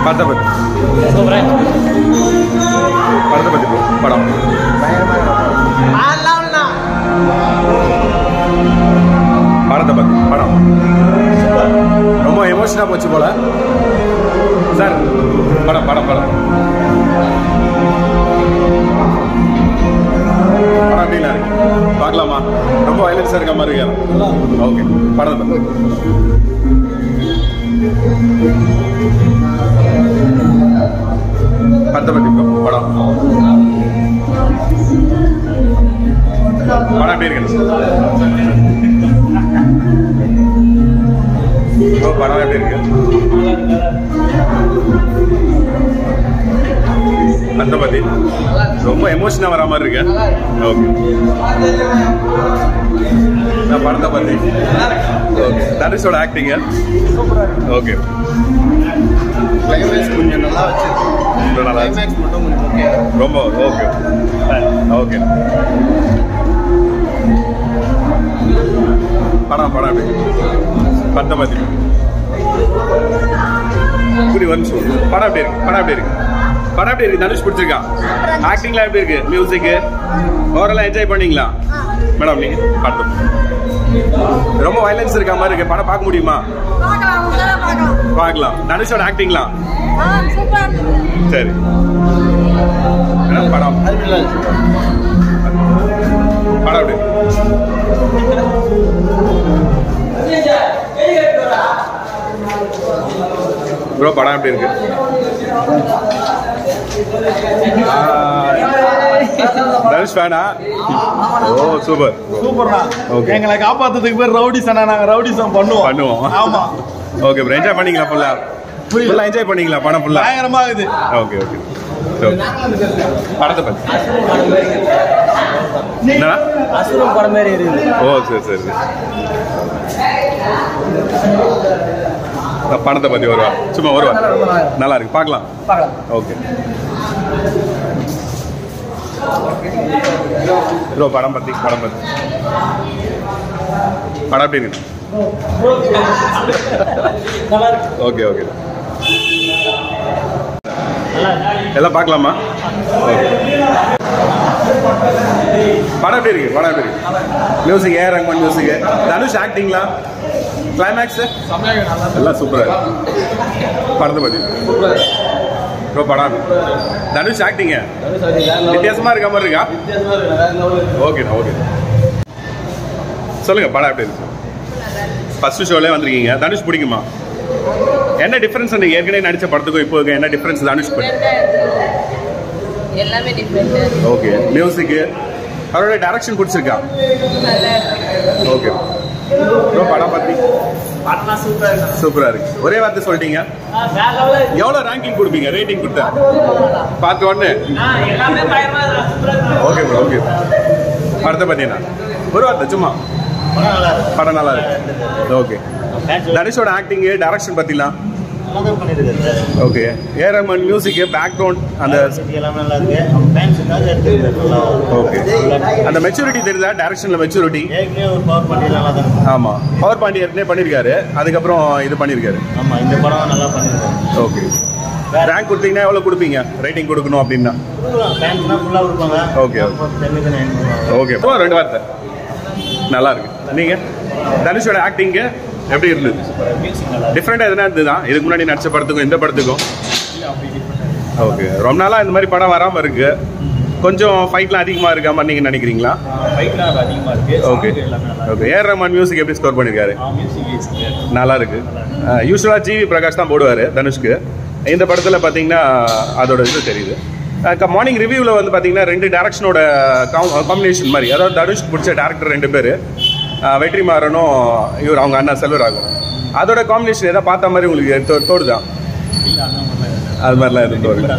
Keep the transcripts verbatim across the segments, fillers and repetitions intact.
படத்தை பற்றி படத்தை பற்றி படம் படத்தை பற்றி படம் ரொம்ப எமோஷனாக போச்சு போல சார். படம் படம் படம் படம் அப்படின்னா இருக்கு பார்க்கலாமா? ரொம்ப வயலன்ஸாக இருக்க மாதிரி இருக்கா? ஓகே. படத்தை பற்றி படத்தை பற்றி படம் படம் எப்படி இருக்கு? படம் எப்படி இருக்கு? அந்த பத்தி ரொம்ப எமோஷனா வர மாதிரி இருக்கு. ஓகே. நான் படத்தை பத்தி ஓகே. தனுஷோட ஆக்டிங் ஓகே. கிளைமேக்ஸ் கொஞ்சம் நல்லா வச்சிருக்கு. நல்லா கிளைமேக்ஸ் மட்டும் கொஞ்சம் ஓகே. ரொம்ப ஓகே ஓகே. படம் படம் எப்படி? படத்தை பத்தி புரி வந்து படம் எப்படி இருக்கு? படம் எப்படி இருக்கு? படம் எப்படி இருக்கு? தனுஷ் பிடிச்சிருக்கா? ஆக்டிங்லாம் எப்படி இருக்கு? மியூசிக்கு ஓவரெல்லாம் என்ஜாய் பண்ணீங்களா மேடம்? நீங்க படத்தை ரொம்ப வயலன்ஸ் இருக்க மாதிரி இருக்கு. படம் பார்க்க முடியுமா? பார்க்கலாம். தனுஷோட ஆக்டிங்லாம் சரி. படம் படம் எப்படி? ப்ரோ படம் எப்படி இருக்கு? தனுஷ் ஃபேனா? ஓ சூப்பர் சூப்பர்ண்ணா. ஓகே. எங்களை காப்பாத்துறதுக்கு பேர் ரவுடிஸ் அண்ணா. நாங்க ரவுடிசம் பண்ணுவோம் பண்ணுவோம். ஆமா. Okay bro. என்ஜாய் பண்ணீங்களா? ஃபுல்லா ஃபுல்லா என்ஜாய் பண்ணீங்களா? படம் ஃபுல்லா பயங்கரமா இருக்குது. Okay okay. படத்தை பத்தி என்னடா? அசுரம் படம் மாதிரி இருக்குது. ஓ சரி சரி சரி. படத்தை பத்தி வருவா சும்மா வருவா நல்லா இருக்கு பார்க்கலாம். Okay bro. படம் பத்தி படம் பத்தி படம் எப்படி இருக்கு? Okay okay. எல்லாம் பார்க்கலாமா? படம் எப்படி இருக்கு? படம் எப்படி இருக்கு? Music A Rahman music. Dhanush ஆக்டிங்லாம் கிளைமேக்ஸ் எல்லாம் சூப்பரா இருக்கு. படத்தை பத்தி ப்ரோ படம் தனுஷ் ஆக்டிங்க வித்தியாசமா இருக்க மாதிரி இருக்கா? ஓகேண்ணா ஓகே. சொல்லுங்க படம் எப்படி இருக்கு? ஃபர்ஸ்ட் ஷோலே வந்திருக்கீங்க. தனுஷ் பிடிக்குமா? என்ன டிஃபரன்ஸ் நீங்க ஏற்கனவே நடிச்ச படத்துக்கும் இப்போ என்ன டிஃபரன்ஸ் தனுஷ் பண்ணி? எல்லாமே டிஃபரண்ட். ஓகே. மியூசிக் அவரோட டைரக்ஷன் பிடிச்சிருக்கா? Okay bro. படம் பத்தி சூப்பரா இருக்கு. ஒரே வார்த்தை சொல்லிட்டீங்க. எவ்வளவு ரேங்கிங் கொடுப்பீங்க? ரேட்டிங் கொடுத்தா பார்த்து ஒன்னு. Okay bro. ஓகே. படத்தை பத்தினா ஒரு வார்த்தை சும்மா. படம் நல்லா இருக்கு. ஓகே. தனுஷோட ஆக்டிங் டைரக்ஷன் பத்திலாம் okay. A Rahman music background அந்த ஓகே. அந்த மெச்சூரிட்டி தெரியுதா? டைரக்ஷன்ல மெச்சூரிட்டி. ஆமா. பவர் பாண்டி ஏற்கனவே பண்ணிருக்காரு. அதுக்கப்புறம் இது பண்ணிருக்காரு. ஆமா. இந்த படம் நல்லா பண்ணிருக்காரு. ஓகே. ரேங்க் கொடுத்தீங்கன்னா எவ்வளவு கொடுப்பீங்க? ரேட்டிங் கொடுக்கணும் அப்படின்னா ஓகே ஓகே. இப்போ ரெண்டு வார்த்தை நல்லா இருக்கு. நீங்க தனுஷோட ஆக்டிங் எப்படி இருந்தது? டிஃப்ரெண்டா எதுனா இருந்ததா இதுக்கு முன்னாடி நடிச்ச படத்துக்கும் இந்த படத்துக்கும்? ஓகே. ரொம்ப நாளா இந்த மாதிரி படம் வராம இருக்கு. கொஞ்சம் ஃபைட்லாம் அதிகமா இருக்க மாதிரி நீங்க நினைக்கிறீங்களா? Okay okay. A Rahman music எப்படி ஸ்கோர் பண்ணிருக்காரு? நல்லா இருக்கு. யூஸ்வலா ஜிவி பிரகாஷ் தான் போடுவாரு தனுஷ்க்கு. இந்த படத்துல பாத்தீங்கன்னா அதோட இது தெரியுது. மார்னிங் ரிவ்யூவில் வந்து பார்த்தீங்கன்னா ரெண்டு டேரக்ஷனோட காம்பினேஷன் மாதிரி, அதாவது தனுஷ்க்கு பிடிச்ச டேரக்டர் ரெண்டு பேர், வெற்றிமாறனும் இவர் அவங்க அண்ணா செல்வராகவன், அதோட காம்பினேஷன் எதாவது பார்த்த மாதிரி உங்களுக்கு தோடுதா? அது மாதிரிலாம் எதுவும் தோணுது.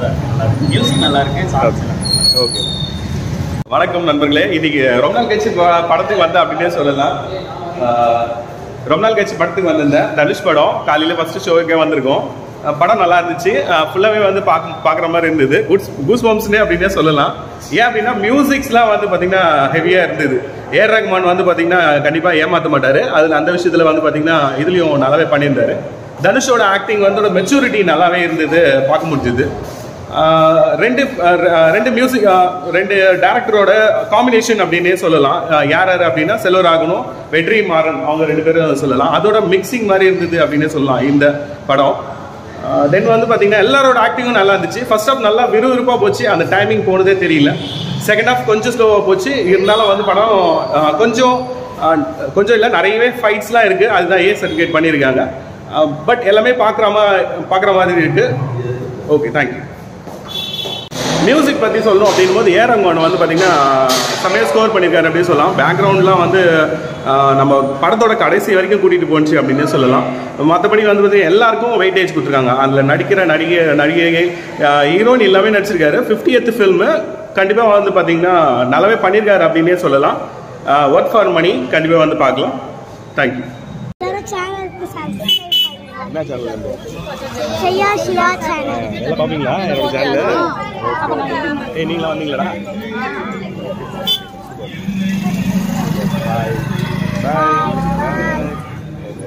ஓகே. வணக்கம் நண்பர்களே. இன்னைக்கு ரொம்ப நாள் கழிச்சு படத்துக்கு வந்தேன் அப்படின்னே சொல்லலாம். ரொம்ப நாள் கழிச்சு படத்துக்கு வந்திருந்தேன். தனுஷ் படம் காலையில் ஃபர்ஸ்ட் ஷோவுக்கே வந்திருக்கோம். படம் நல்லா இருந்துச்சு. ஃபுல்லாகவே வந்து பார்க்க பார்க்குற மாதிரி இருந்தது. குட்ஸ் கூஸ் பம்ப்ஸ்னே அப்படின்னே சொல்லலாம். ஏன் அப்படின்னா மியூசிக்ஸ்லாம் வந்து பார்த்தீங்கன்னா ஹெவியாக இருந்தது. ஏ ரஹ்மான் வந்து பார்த்தீங்கன்னா கண்டிப்பாக ஏமாற்ற மாட்டார். அதில் அந்த விஷயத்தில் வந்து பார்த்தீங்கன்னா இதுலேயும் நல்லாவே பண்ணியிருந்தாரு. தனுஷோட ஆக்டிங் வந்து மெச்சூரிட்டி நல்லாவே இருந்தது, பார்க்க முடிஞ்சுது. ரெண்டு ரெண்டு மியூசிக் ரெண்டு டேரக்டரோட காம்பினேஷன் அப்படின்னே சொல்லலாம். யார் யார் அப்படின்னா செல்வராகவனும் வெற்றி மாறன் அவங்க ரெண்டு பேரும் சொல்லலாம். அதோட மிக்சிங் மாதிரி இருந்தது அப்படின்னே சொல்லலாம் இந்த படம். தென் வந்து பார்த்தீங்கன்னா எல்லாரோட ஆக்டிங்கும் நல்லா இருந்துச்சு. ஃபர்ஸ்ட் ஹாஃப் நல்லா விறுவிறுப்பாக போச்சு, அந்த டைமிங் போனதே தெரியல. செகண்ட் ஹாஃப் கொஞ்சம் ஸ்லோவாக போச்சு. இருந்தாலும் வந்து படம் கொஞ்சம் கொஞ்சம் இல்லை நிறையவே ஃபைட்ஸ்லாம் இருக்குது, அதுதான் ஏ சர்டிஃபிகேட் பண்ணியிருக்காங்க. பட் எல்லாமே பார்க்குற மாதிரி பார்க்குற மாதிரி இருக்குது. Okay, thank you. மியூசிக் பற்றி சொல்லணும் அப்படின் போது ஏ ரஹ்மான் வந்து பார்த்தீங்கன்னா செம்மையாக ஸ்கோர் பண்ணியிருக்காரு அப்படின்னு சொல்லலாம். பேக்ரவுண்ட்லாம் வந்து நம்ம படத்தோட கடைசி வரைக்கும் கூட்டிகிட்டு போச்சு அப்படின்னு சொல்லலாம். மற்றபடி வந்து பார்த்தீங்கன்னா எல்லாருக்கும் வெயிட்டேஜ் கொடுத்துருக்காங்க. அதில் நடிக்கிற நடிகை நடிகை ஹீரோயின் எல்லாமே நடிச்சிருக்காரு. ஃபிஃப்டியத் ஃபில்மு கண்டிப்பாக வந்து பார்த்தீங்கன்னா நல்லாவே பண்ணியிருக்காரு அப்படின்னே சொல்லலாம். ஒர்க் ஃபார் மணி கண்டிப்பாக வந்து பார்க்கலாம். தேங்க்யூ. என்ன சேனல்? செய்யா ஷியா சேனல். எல்லாம் பாப்பீங்களா என்னோட சேனல்? ஏய் நீங்களா வந்தீங்களாடா?